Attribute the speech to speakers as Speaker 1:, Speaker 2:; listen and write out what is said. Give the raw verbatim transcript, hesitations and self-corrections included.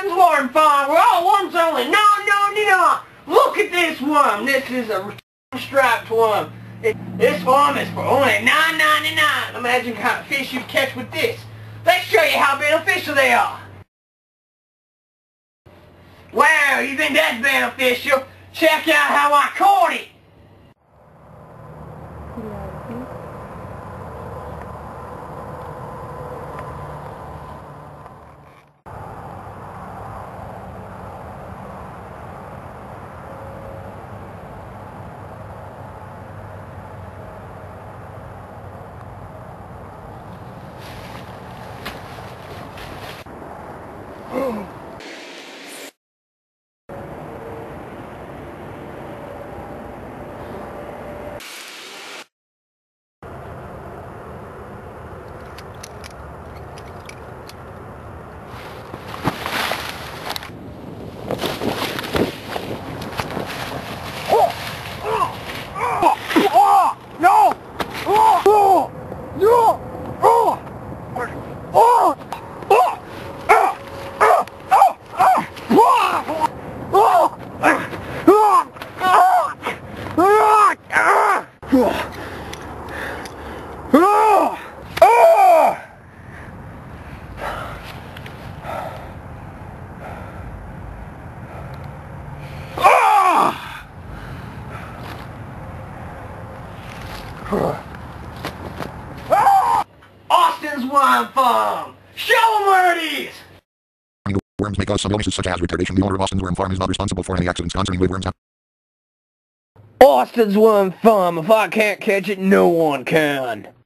Speaker 1: Austin's worm farm, where all worms only. No, no, no, no. Look at this worm. This is a striped worm. It, this worm is for only nine ninety-nine. Imagine the kind of fish you'd catch with this. Let's show you how beneficial they are. Wow, you think that's beneficial? Check out how I caught it. Austin's Worm Farm! Show them where it is!
Speaker 2: Worms may cause some illnesses such as retardation. The owner of Austin's Worm Farm is not responsible for any accidents concerning with worms.
Speaker 1: Austin's Worm Farm. If I can't catch it, no one can.